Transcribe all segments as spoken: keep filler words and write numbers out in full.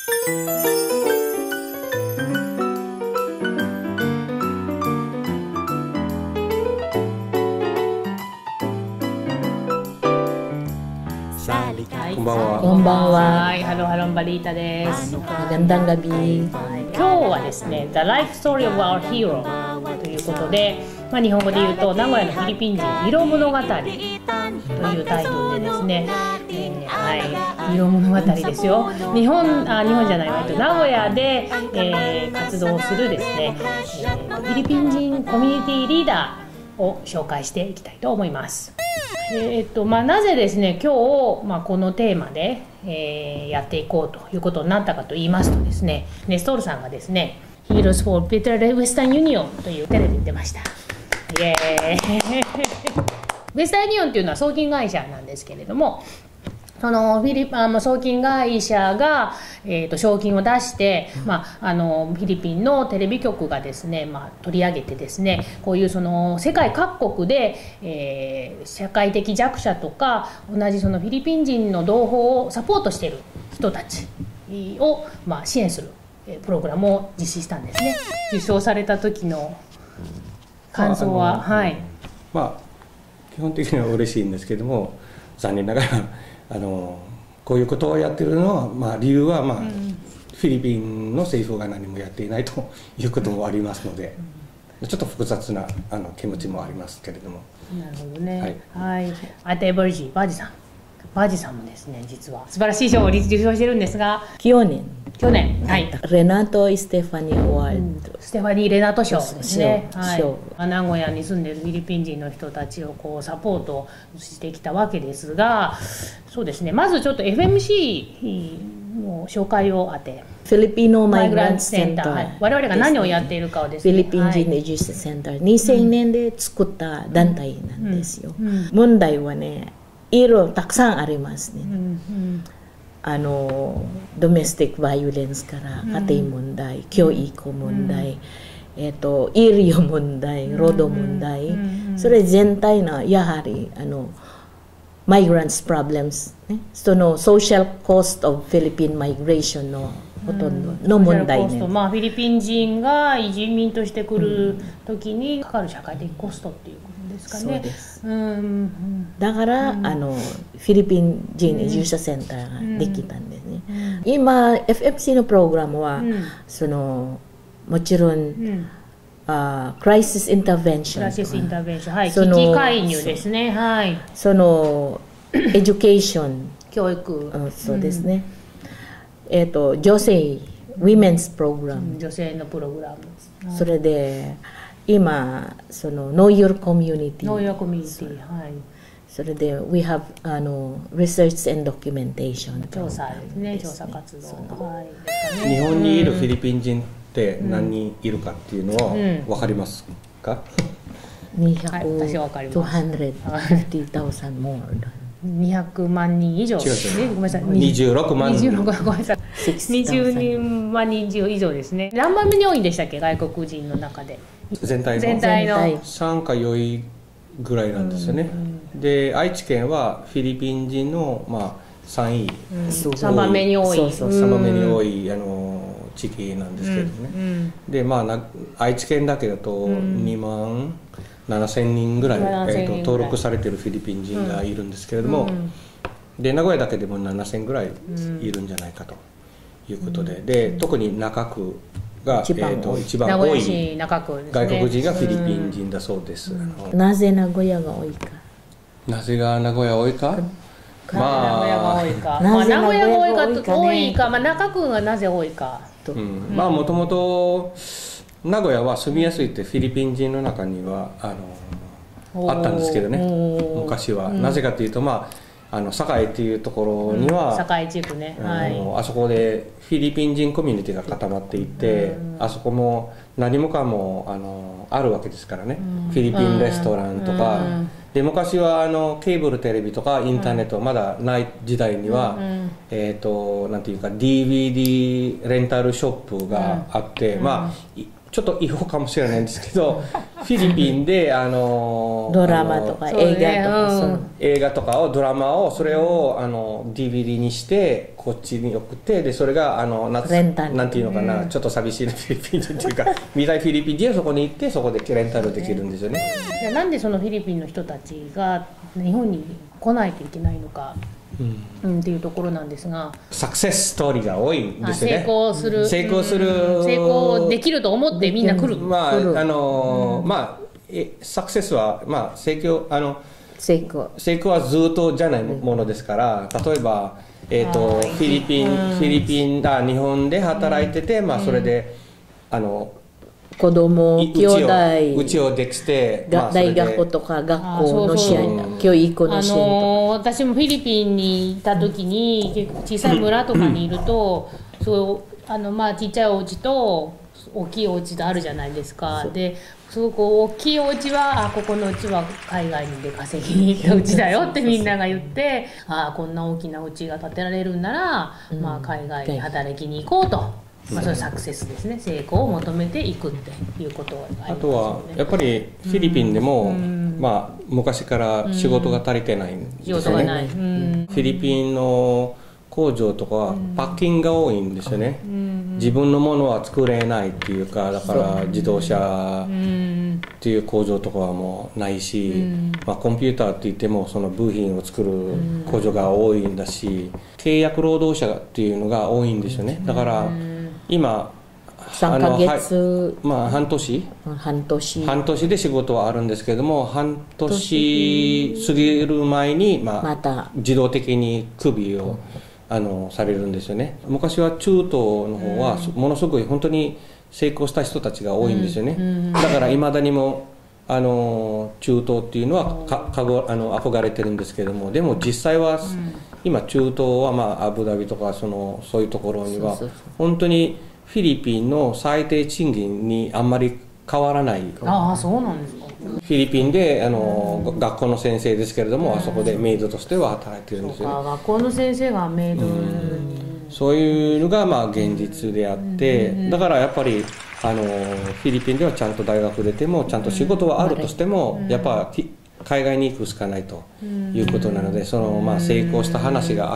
こんばんは。 こんばんは。 はい、ハローハロンバリータです。 Magandang gabi。 今日はですね、The Life Story of Our Hero ということで、まあ、日本語で言うと名古屋のフィリピン人色物語というタイトルでですね、えー、はい、色物語ですよ。日本あ日本じゃないわ、名古屋で、えー、活動するですね、えー、フィリピン人コミュニティリーダーを紹介していきたいと思います。えーっとまあ、なぜですね今日、まあ、このテーマで、えー、やっていこうということになったかと言いますとですね、ネストールさんがですね Heroes for Better Western Union というテレビに出ました。イエーイウェスタンユニオンというのは送金会社なんですけれども、そのフィリあの送金会社が、えー、と賞金を出して、まあ、あのフィリピンのテレビ局がですね、まあ、取り上げてですね、こういうその世界各国で、えー、社会的弱者とか同じそのフィリピン人の同胞をサポートしている人たちを、まあ、支援するプログラムを実施したんですね。受賞された時の感想は、はい、 まあ基本的には嬉しいんですけども、残念ながらあのこういうことをやってるのは、まあ、理由は、まあうん、フィリピンの政府が何もやっていないということもありますので、うん、ちょっと複雑なあの気持ちもありますけれども。 なるほどね。はい。あとバージバージさん、バージさんもですね実は素晴らしい賞を受賞してるんですが、 去年去年はいレナト・ステファニー・アワード、うん、 ステファニー・レナト賞ですね。 はい、 名古屋に住んでいるフィリピン人の人たちをこうサポートしてきたわけですが、そうですね、まずちょっと エフエムシー の紹介を当て、 フィリピノ・マイグラント・センター、はい、 我々が何をやっているかをですね、 フィリピン人移住センター、はい、にせんねんで作った団体なんですよ。うんうん、問題はね、色たくさんありますね。うんうん、あのドメスティックバイオレンスから家庭問題、うん、教育問題、うん、えーと、医療問題、労働問題、うん、それ全体のやはりあのマイグランツプロブレムス、ね、そのソーシャルコストオブフィリピンマイグレーションのほとんどの問題ね。 まあ、フィリピン人が移民として来る時にかかる社会的コストっていうことですかね。 そうです。 うん、 だから、うん、あのフィリピン人移住者センターができたんですね。うん、今 エフエフシー のプログラムは、うん、そのもちろん、うん、あクライシスインターベンション、 クライシスインターベンション、はい、危機介入ですね。はい。 そのエデュケーション、 教育、 うん、そうですね。うん、えっと女性、ウィメンスプログラム、 女性のプログラム。 それで今その Know Your Community、 Know Your Community、はい。 それで We have あの Research and Documentation、 調査ですね、調査活動。はい。 日本にいるフィリピン人って何人いるかっていうのは分かりますか？ にひゃく、にひゃくごじゅうまんmore。 にひゃくまん人以上。 違う違う。ごめんなさい。にじゅうろくまん人。 ごめんなさい。にじゅうまん人以上ですね。何番目に多いんでしたっけ、外国人の中で。 全体の。 全体の。 さんかよんいぐらいなんですよね。で、愛知県はフィリピン人のまあさんい。 さんばんめに多い。 さんばんめに多いあの地域なんですけどね。で、まあ愛知県だけだとにまんななせんにんぐらい、えー、と登録されているフィリピン人がいるんですけれども、うん、で名古屋だけでもななせんぐらいいるんじゃないかということで、うん、で特に中区が一番、えー、と一番多い外国人がフィリピン人だそうです。 うん、なぜ名古屋が多いか。 なぜが名古屋多いか。 まあ、名古屋が多いか、まあ、名古屋が多いかと多いか、まあ、中区がなぜ多いかと、うん、 まあもともと名古屋は住みやすいってフィリピン人の中にはあのあったんですけどね、昔は。なぜかというと、まあ、あの堺っていうところには、 堺地区ね、はい、 あそこでフィリピン人コミュニティが固まっていて、あそこも何もかもあのあるわけですからね、フィリピンレストランとか。で昔はあのケーブルテレビとかインターネットまだない時代には、うん、えっとなんていうか ディーブイディー レンタルショップがあって、うん、まあちょっと違法かもしれないんですけど、フフィリピンであのドラマとか映画とか、 そうね、 そう映画とかをドラマをそれをあの ディーブイディー にしてこっちに送ってでそれがあのなレンタルなんていうのかな、うん、ちょっと寂しいフィリピン人っていうか未来フィリピン人はそこに行ってそこでレンタルできるんですよね。 じゃあなんでそのフィリピンの人たちが日本に来ないといけないのか、うん、っていうところなんですが、 サクセスストーリーが多いんですよね。 成功する、 成功する、 成功できると思ってみんな来る。 まああの、うん、まあえサクセスはまあ成功あの成功成功はずっとじゃないものですから、例えばえっ、ー、とフィリピン、うん、フィリピンだ日本で働いてて、うん、まあそれで、うん、あの子供兄弟うちをできて、 まあ、大学とか学校の支援教育の支援とか、あのー、 私もフィリピンにいた時に結構小さい村とかにいると、うん、そうあのまあちっちゃいお家と大きいお家とあるじゃないですか。ですごく大きいお家はあここのうちは海外に出稼ぎに行ったうちだよってみんなが言ってあこんな大きなお家が建てられるんなら、うん、まあ、海外に働きに行こうと。まあ、それはサクセスですね。成功を求めていくっていうことはありますよね。 あとはやっぱりフィリピンでも、うん、まあ、昔から仕事が足りてないんですよね。仕事がない、うん、フィリピンの工場とかはパッキングが多いんですよね、うん、自分のものは作れないっていうか、だから自動車っていう工場とかはもうないし、うん、まあ、コンピューターって言ってもその部品を作る工場が多いんだし、契約労働者っていうのが多いんですよね。だから今さんかげつ、 まあ、半年半年半年で仕事はあるんですけれども、半年過ぎる前に、まあ、また自動的にクビをあのされるんですよね。昔は中東の方はものすごい本当に成功した人たちが多いんですよね、うんうん、だからいまだにもあの中東っていうのはかかごあの憧れてるんですけども、でも実際は、うん、今中東は、まあ、アブダビとかそのそういうところにはそうそうそう本当にフィリピンの最低賃金にあんまり変わらない。 ああ、そうなんですか。 フィリピンであの、うん、学校の先生ですけれども、うん、あそこでメイドとしては働いてるんですよね。 そうか、学校の先生がメイド、うん、 そういうのがまあ現実であって、うん、だからやっぱりあのフィリピンではちゃんと大学出てもちゃんと仕事はあるとしても、うん、やっぱ海外に行くしかないということなので、そのまあ成功した話があって、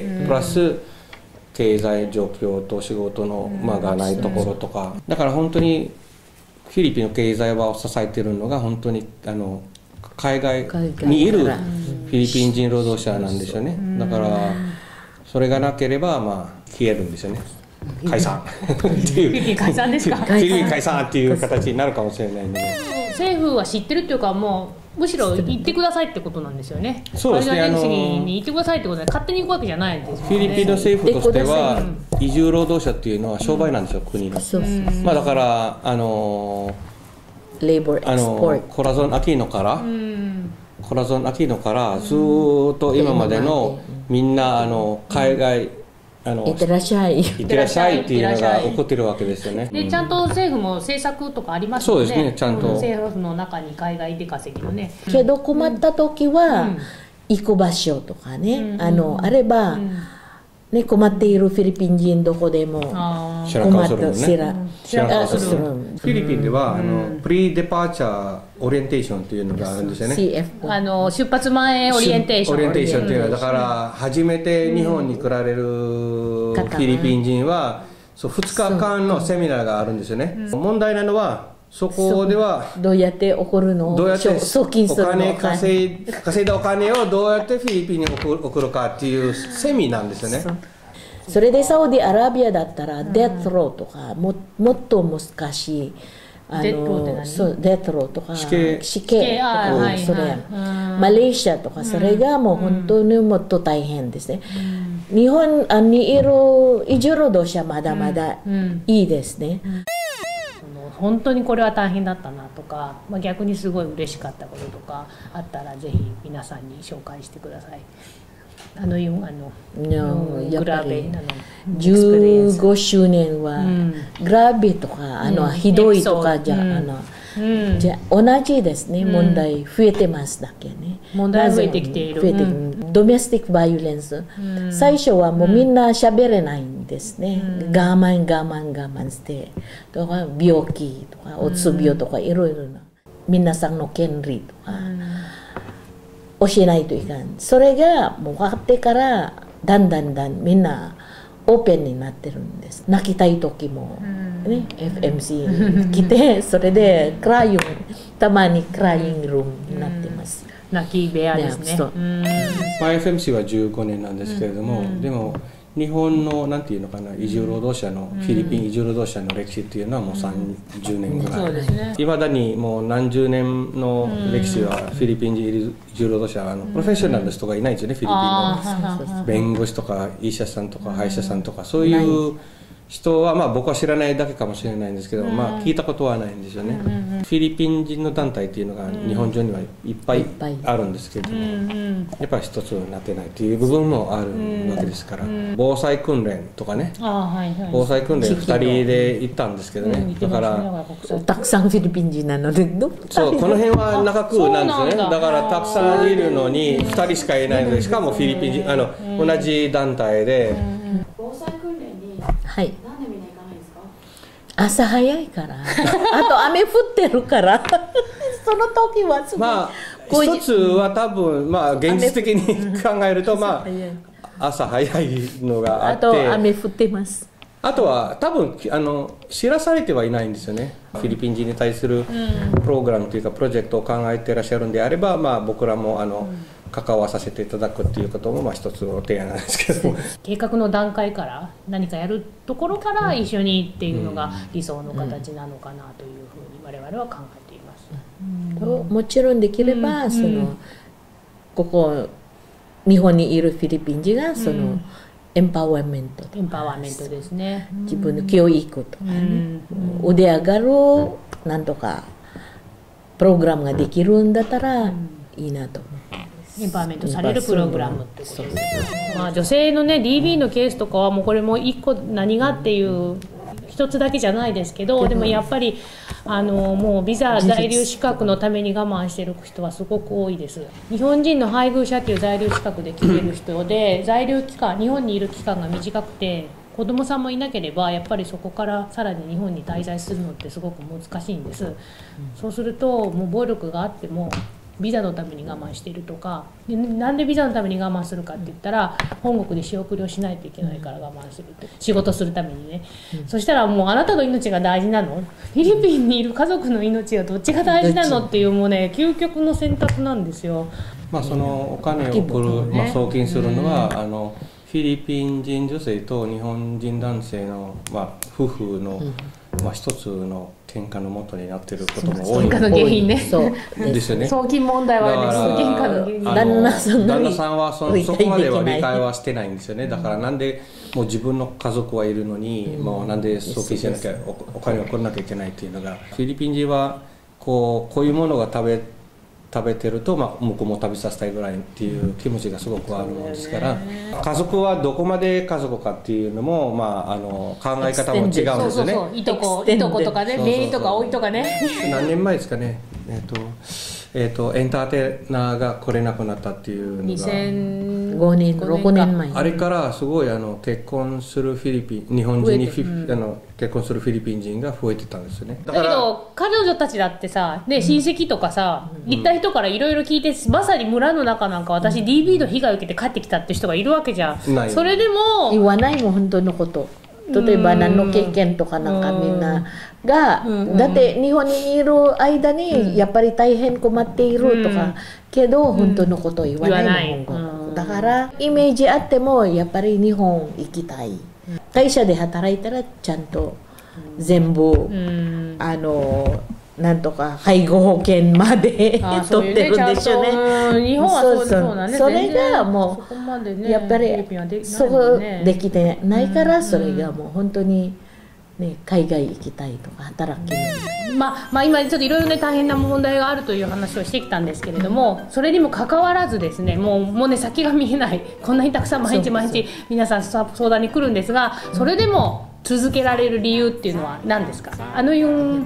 うん、プラス経済状況と仕事のまあがないところとか、だから本当にフィリピンの経済を支えているのが本当にあの海外にいるフィリピン人労働者なんですよね。だからそれがなければまあ消えるんですよね。解散っていうフィリピン解散ですか。フィリピン解散っていう形になるかもしれないので、 政府は知ってるっていうかもうむしろ行ってくださいってことなんですよね。 そうですね。 海外に行ってくださいってことで勝手に行くわけじゃないんですよね。 フィリピンの政府としては移住労働者っていうのは商売なんですよ、うん、国の。そうそうそう、まあだからあのレイボーエクスポート、 コラゾンアキーノから、うん、コラゾンアキーノからずっと今までのみんなあの海外、うんあのいってらっしゃいいってらっしゃいっていうのが起こってるわけですよね。 でちゃんと政府も政策とかありますよね。 そうですね、ちゃんと、うん、 政府の中に海外出稼ぎのね、 けど困った時は、うん、行く場所とかね、うん、あのあれば、うんね、困っているフィリピン人どこでも困ってる知らフィリピンでは、うん、あのプリデパーチャーオリエンテーションというのがあるんですよね。 シーエフ あの出発前オリエンテーションオリエンテーションというのはだから初めて日本に来られるフィリピン人はそうふつかかんのセミナーがあるんですよね、うん、問題なのはそこではどうやって起こるの、 どうやって送金するの、お金稼い、稼いだお金をどうやってフィリピンに送る、送るかっていうセミなんですよね。 そ, それでサウジアラビアだったら、うん、デッドローとか も, もっと難しいあのデッドローって何？そうデッドローとか死刑、 死刑、はい、それ、はい、マレーシアとか、うん、それがもう本当にもっと大変ですね、うん、日本にいる移住労働者まだまだいいですね、うんうんうん、 本当にこれは大変だったなとか、まあ、逆にすごい嬉しかったこととかあったらぜひ皆さんに紹介してください。あのあのグラベじゅうごしゅうねんはグラベとかあのひどいとかじゃあのじゃ同じですね、問題増えてますだけね。 問題増えてきている。 ドメスティックバイオレンス、最初はもうみんな喋れないんですね。我慢我慢我慢してとか病気とかうつ病とかいろいろな。 皆さんの権利とか教えないといかん。それがもう分かってからだんだんだんみんなオープンになってるんです。泣きたい時も、ね、エフエムシー に来てそれでクライングたまにクライングルームになってます。 泣き部屋ですね。 まあ、エフエムシー はじゅうごねんなんですけれども、でも日本のなんていうのかな、移住労働者の、フィリピン移住労働者の歴史っていうのはもうさんじゅうねんぐらい、いまだにもう何十年の歴史はフィリピン移住労働者はあのプロフェッショナルの人がいないんですよね。フィリピンの弁護士とか医者さんとか歯医者さんとかそういう人はまあ僕は知らないだけかもしれないんですけど、まあ聞いたことはないんですよね。フィリピン人の団体っていうのが日本中にはいっぱいあるんですけれども、やっぱり一つになってないっていう部分もあるわけですから、防災訓練とかね、防災訓練ふたりで行ったんですけどね、だからたくさんフィリピン人なので、 そうこの辺は長くなんですよね。だからたくさんいるのにふたりしかいないので、しかもフィリピン人あの同じ団体で。 防災訓練にはい、 なんでみんな行かないんですか？ 朝早いからあと雨降ってるからその時はすごい、 まあ一つは多分まあ現実的に考えるとまあ朝早いのがあって、 あと雨降ってます。 あとは多分あの知らされてはいないんですよね。フィリピン人に対するプログラムというかプロジェクトを考えていらっしゃるんであれば、まあ僕らもあの関わさせていただくっていうこともまあ一つの提案なんですけども、 計画の段階から何かやるところから一緒にっていうのが理想の形なのかなというふうに我々は考えています。 うん、もちろんできれば、うん、そのここ日本にいるフィリピン人がその、うん、エンパワーメントエンパワーメントですね。 自分の教育とかね、うん、腕上がるなんとかプログラムができるんだったらいいなと思って。 エンパワーメントされるプログラムってことです。まあ女性のね ディービー のケースとかはもうこれも一個何がっていう一つだけじゃないですけど、でもやっぱりあのもうビザ在留資格のために我慢してる人はすごく多いです。日本人の配偶者っていう在留資格で来てる人で在留期間日本にいる期間が短くて子供さんもいなければやっぱりそこからさらに日本に滞在するのってすごく難しいんです。そうするともう暴力があってもビザのために我慢しているとか、でなんでビザのために我慢するかって言ったら本国で仕送りをしないといけないから我慢すると、仕事するためにね、うん、そしたらもうあなたの命が大事なの？フィリピンにいる家族の命はどっちが大事なのっていうもうね究極の選択なんですよ。 まあそのお金を送る、まあ、送金するのは、うん、あのフィリピン人女性と日本人男性の、まあ、夫婦の、うんまあ、一つの喧嘩の元になっていることも多い喧嘩の原因ね。 そうですよね。 送金問題はね、喧嘩の原因。 旦那さん旦那さんは そ, そこまでは理解はしてないんですよね。だからなんでもう自分の家族はいるのに、うん、もうなんで送金しなきゃ お, お金を送らなきゃいけないっていうのが、フィリピン人はこうこういうものが食べ食べてると、まあ、向こうも食べさせたいぐらいっていう気持ちがすごくあるものですから、家族はどこまで家族かっていうのも、まあ、あの考え方も違うんですよね。そうそうそう、 いとこ、いとことかね、姪とか甥とかね。 何年前ですかね、えっとえー、とエンターテイナーが来れなくなったっていうのがにせんごねんろくねんまえ、 あれからすごいあの結婚するフィリピン日本人にフィ、うん、あの結婚するフィリピン人が増えてたんですよね。 だからだけど彼女たちだってさ、ね、親戚とかさ、うん、行った人からいろいろ聞いて、まさに村の中なんか私 ディービー の被害を受けて帰ってきたって人がいるわけじゃん、うん、それでも言わないもん本当のこと。例えば何の経験とかなんかみんなが、だって日本にいる間にやっぱり大変困っているとか、けど本当のことを言わない日本語だからイメージあってもやっぱり日本行きたい、会社で働いたらちゃんと全部あのなんとか介護保険まで取ってるんでしょうね。 日本はそうそうなんね。 それがもうやっぱりそうできてないからそれがもう本当にね海外行きたいとか働きまあまあ今ちょっといろいろね大変な問題があるという話をしてきたんですけれども、それにもかかわらずですね、もうもうね先が見えないこんなにたくさん毎日毎日皆さん相談に来るんですが、それでも続けられる理由っていうのは何ですか？あの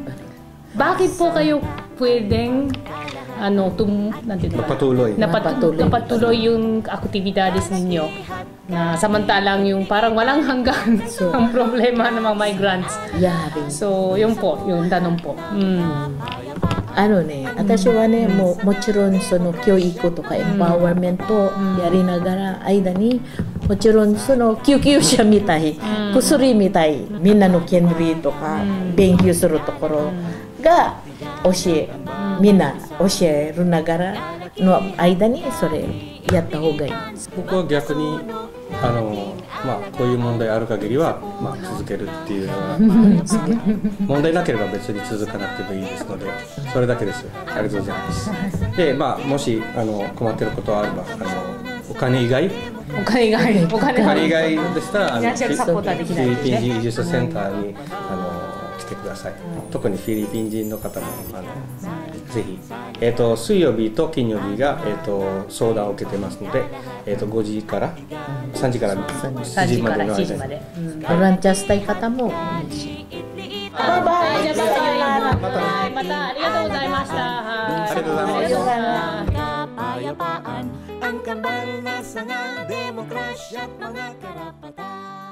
Bakit po kayo pwedeng ano tum natin ba? Napatuloy. Napatuloy. Napatuloy yung aktibidades ninyo na samantalang yung parang walang hanggan so, ang problema ng mga migrants. Yeah. So, yun po, yung tanong po. Mm. あのね、私はね、もうもちろんその教育とかエンパワーメントやりながら間に、もちろんその救急車みたい、薬みたい、みんなの権利とか勉強するところが教え、みんな教えるながらの間にそれやった方がいい。 僕は逆にあの、まあ、こういう問題ある限りは、まあ、続けるっていうのが問題なければ別に続かなくてもいいですので、それだけです。ありがとうございます。で、まあ、もしあの困っていることがあれば、あのお金以外お金以外お金お金以外でしたらあのフィナンシャルサポーターできないフィリですねピン人移住者センターにあの来てください。特にフィリピン人の方もあのぜひ、えー、と水曜日と金曜日が、えー、と相談を受けてますので、えー、とごじからさんじからしちじまでの間にボランティアしたい方もいいし。バイバイ。 じゃあまたはいまたありがとうございました。はいありがとうございます。 ありがとうございます。 Kapayapaan ang kambal na sanga, demokrasya at mga karapatan.